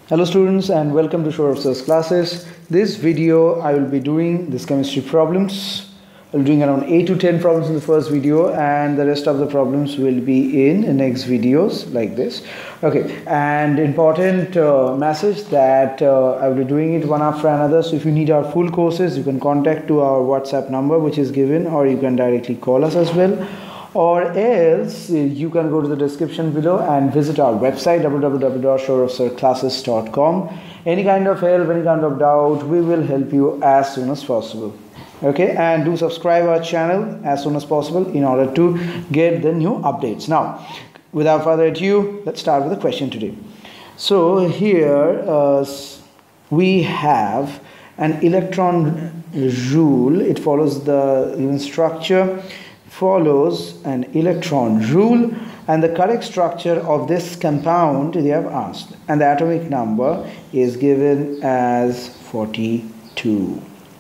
Hello students and welcome to Shore of Cells classes. This video I will be doing this chemistry problems. I'll be doing around 8 to 10 problems in the first video and the rest of the problems will be in the next videos like this. Okay, and important message that I will be doing it one after another. So if you need our full courses, you can contact to our WhatsApp number which is given, or you can directly call us as well. Or else you can go to the description below and visit our website www.shoreofcellclasses.com. Any kind of help, any kind of doubt, we will help you as soon as possible. Okay, and do subscribe our channel as soon as possible in order to get the new updates. Now, without further ado, let's start with the question today. So here we have an electron rule. It follows the given structure, follows an electron rule, and the correct structure of this compound they have asked, and the atomic number is given as 42.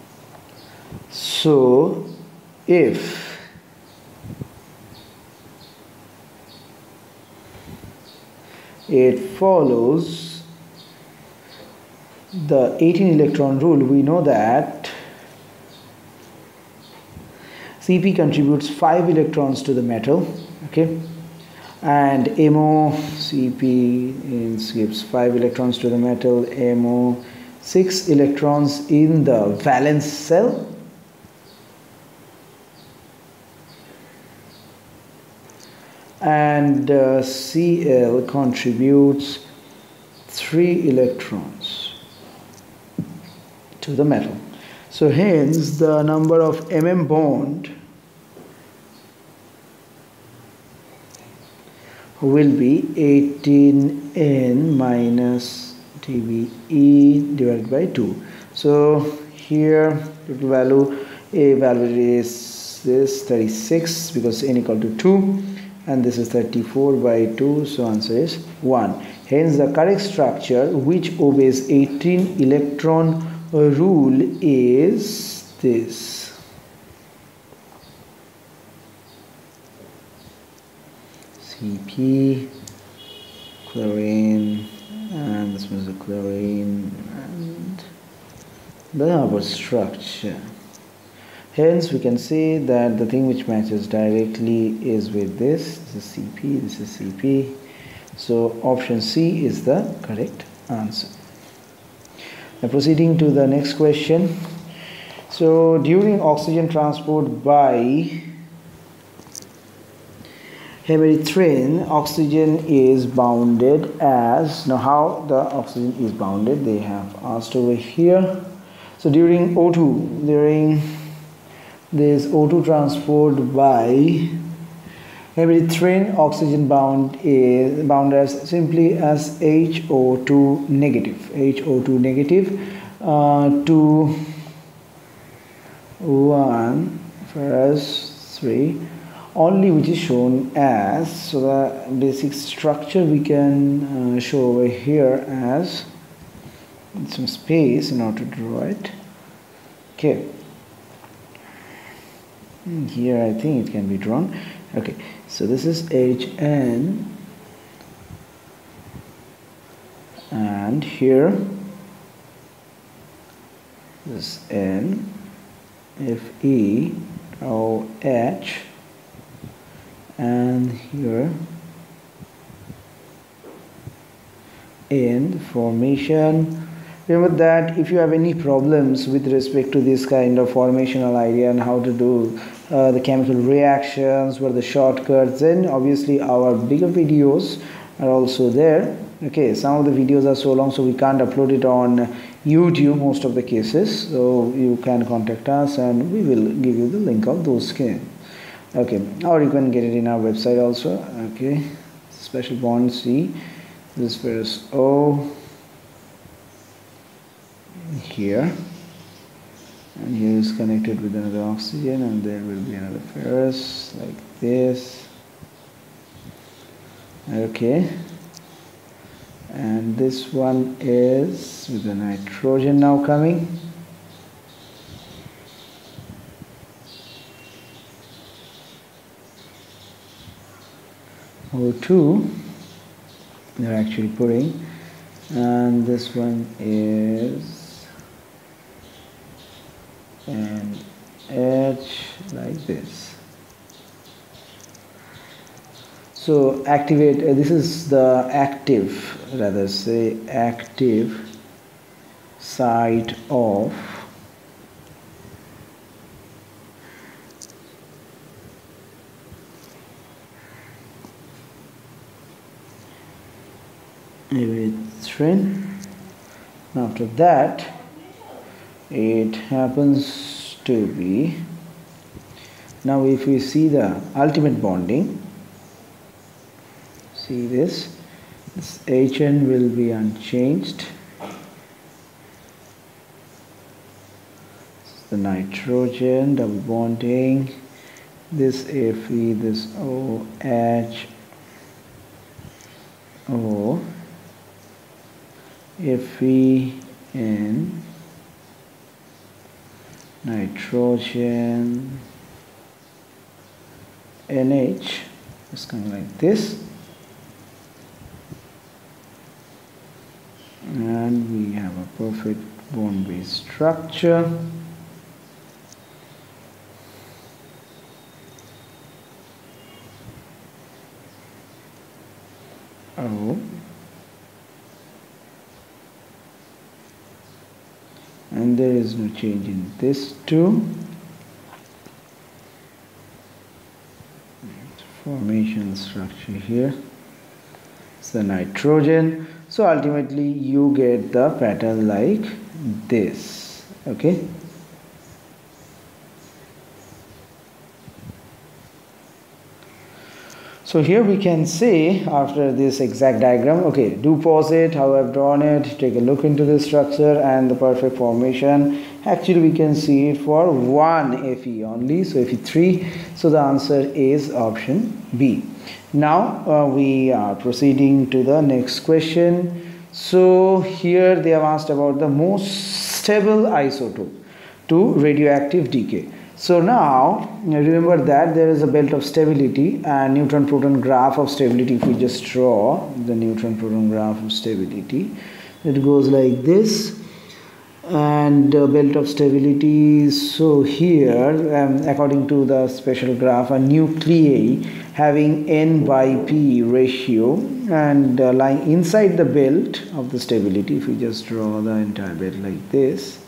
So if it follows the 18 electron rule, we know that Cp contributes 5 electrons to the metal, okay, and MO Cp gives 5 electrons to the metal, MO 6 electrons in the valence cell, and Cl contributes 3 electrons to the metal. So hence the number of MM bond will be 18N minus TBE divided by 2. So here total value, A value is this 36 because N equal to 2, and this is 34 by 2, so answer is 1. Hence the correct structure which obeys 18 electron rule is this. Cp, chlorine, and this was the chlorine, and the other structure. Hence we can say that the thing which matches directly is with this. This is Cp, this is Cp. So option C is the correct answer. Now proceeding to the next question. So during oxygen transport by hemerythrin, oxygen is bounded as, now how the oxygen is bounded they have asked over here. So during O2, during this O2 transport by hemerythrin, oxygen bound is bounded as simply as HO2 negative, HO2 negative to 1 ferrous 3 only, which is shown as, so the basic structure we can show over here as some space in order to draw it. Okay, here I think it can be drawn. Okay, so this is Hn, and here this N, Fe, OH, and here in the formation. Remember that if you have any problems with respect to this kind of formational idea and how to do the chemical reactions, what are the shortcuts, then obviously our bigger videos are also there. Okay, some of the videos are so long so we can't upload it on YouTube most of the cases, so you can contact us and we will give you the link of those games. Okay, or you can get it in our website also. Okay, special bond C, this ferrous O here, and here is connected with another oxygen, and there will be another ferrous like this. Okay, and this one is with the nitrogen now coming. O2 they're actually putting and this one is an edge like this. So activate, this is the active, rather say active site of erythrin. After that, it happens to be, now if we see the ultimate bonding, see this HN will be unchanged. The nitrogen double bonding, this Fe, this OH, O, Fe and nitrogen NH is coming like this, and we have a perfect bond-based structure. O, and there is no change in this too. Formation structure here, it's the nitrogen. So ultimately you get the pattern like this. Okay, so here we can say, after this exact diagram, okay, do pause it, how I've drawn it, take a look into the structure and the perfect formation. Actually we can see it for one Fe only, so Fe3, so the answer is option B. Now we are proceeding to the next question. So here they have asked about the most stable isotope to radioactive decay. So now remember that there is a belt of stability and neutron proton graph of stability. If we just draw the neutron proton graph of stability, it goes like this, and belt of stability. So here according to the special graph, a nuclei having N by P ratio and lying inside the belt of the stability. If we just draw the entire belt like this,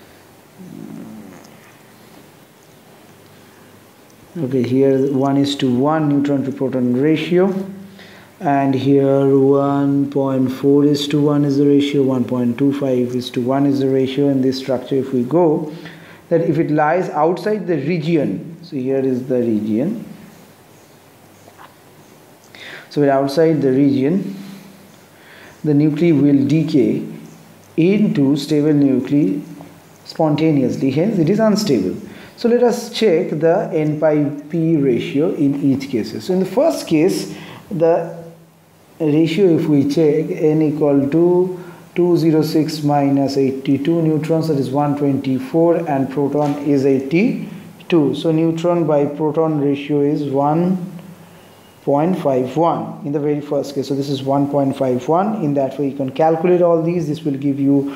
okay, here 1:1 neutron to proton ratio, and here 1.4:1 is the ratio, 1.25:1 is the ratio in this structure. If we go, that if it lies outside the region, so here is the region, so outside the region the nuclei will decay into stable nuclei spontaneously, hence it is unstable. So let us check the N by P ratio in each case. So in the first case, the ratio, if we check, N equal to 206 minus 82 neutrons, that is 124, and proton is 82. So neutron by proton ratio is 1.51 in the very first case. So this is 1.51. In that way you can calculate all these. This will give you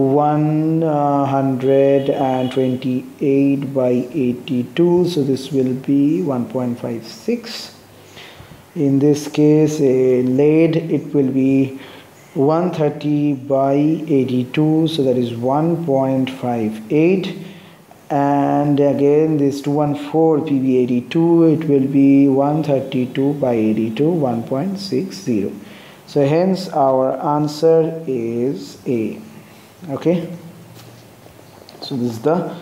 128 by 82, so this will be 1.56. In this case, a lead, it will be 130 by 82, so that is 1.58. And again this 214 PB82, it will be 132 by 82, 1.60. So hence our answer is A. Okay, so this is the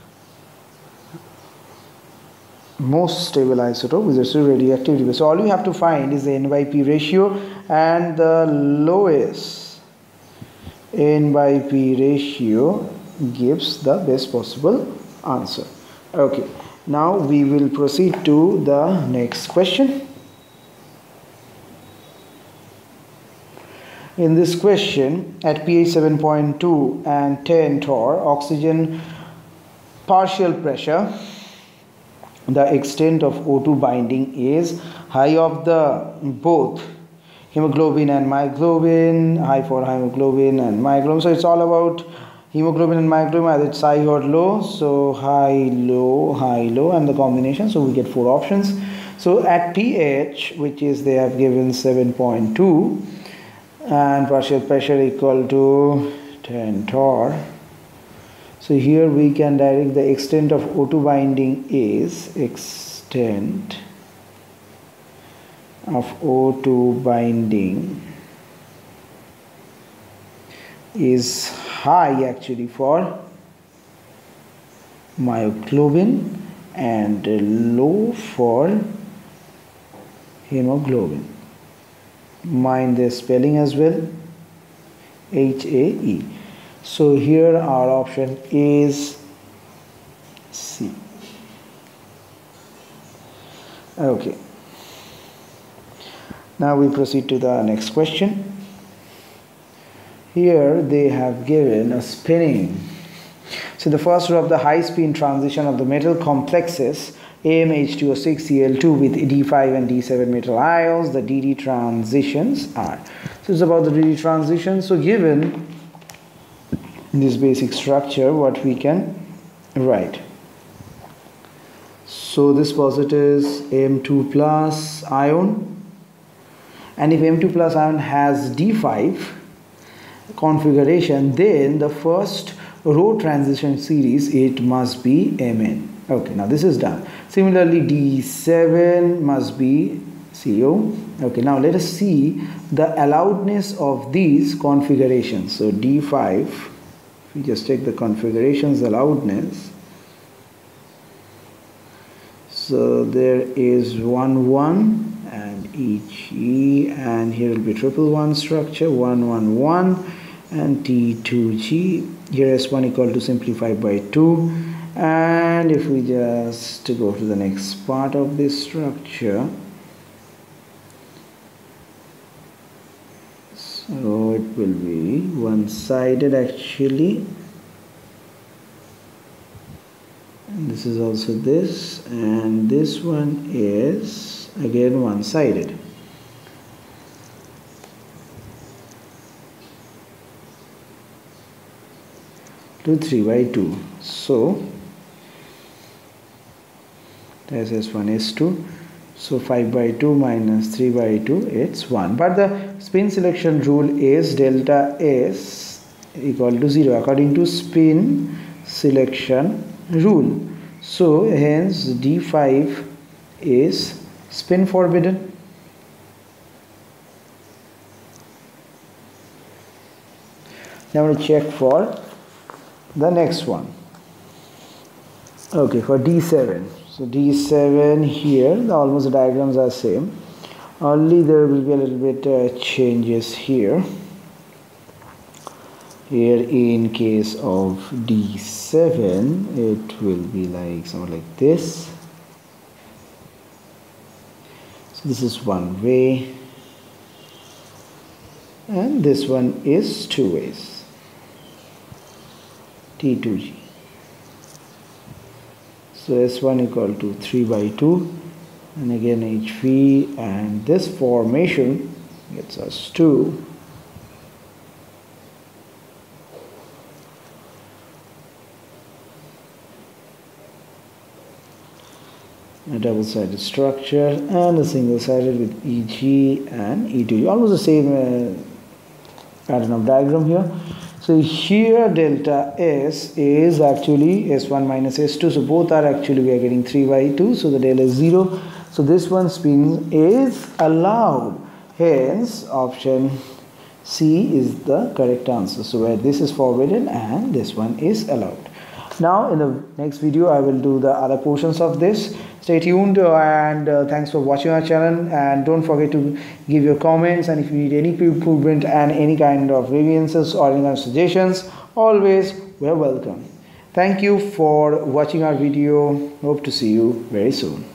most stable isotope with respect to radioactivity. So all you have to find is the N by P ratio, and the lowest N by P ratio gives the best possible answer. Okay, now we will proceed to the next question. In this question, at pH 7.2 and 10 torr, oxygen partial pressure, the extent of O2 binding is high of the both hemoglobin and myoglobin, high for hemoglobin and myoglobin. So it's all about hemoglobin and myoglobin, either it's high or low. So high, low, and the combination. So we get 4 options. So at pH, which is they have given 7.2, and partial pressure equal to 10 torr. So here we can direct the extent of O2 binding is extent of O2 binding is high actually for myoglobin and low for hemoglobin. Mind the spelling as well, HAE. So here our option is C. Okay. Now we proceed to the next question. Here they have given a spinning. So the first row of the high spin transition of the metal complexes AmH2O6Cl2 with D5 and D7 metal ions, the DD transitions are. So it's about the DD transitions. So given this basic structure, what we can write. So this positives M2 plus ion, and if M2 plus ion has D5 configuration, then the first row transition series, it must be Mn. Okay, now this is done. Similarly, D7 must be CO. Okay, now let us see the allowedness of these configurations. So D5, we just take the configurations allowedness. So there is 1 1 and each E, and here will be 111 structure, 1 1 1 and T2G. Here S1 equal to simplified by 2. And if we just go to the next part of this structure, so it will be one-sided actually, and this is also this, and this one is again one-sided. To 3 by 2. So there's S1, S2. So 5 by 2 minus 3 by 2, it's 1. But the spin selection rule is delta S equal to 0 according to spin selection rule. So hence D5 is spin forbidden. Now we'll check for the next one. Okay, for D7. So D7 here, almost the diagrams are same. Only there will be a little bit changes here. Here in case of D7, it will be like something like this. So this is one way, and this one is 2 ways. T2G. So S1 equal to 3 by 2, and again HV, and this formation gets us 2. A double-sided structure and a single-sided with EG and E2G. Almost the same pattern of diagram here. So here delta S is actually S1 minus S2. So both are actually, we are getting 3 by 2. So the del is 0. So this one spin is allowed. Hence option C is the correct answer. So where this is forbidden and this one is allowed. Now in the next video I will do the other portions of this. Stay tuned and thanks for watching our channel, and don't forget to give your comments, and if you need any improvement and any kind of variances or any kind of suggestions, always we are welcome. Thank you for watching our video. Hope to see you very soon.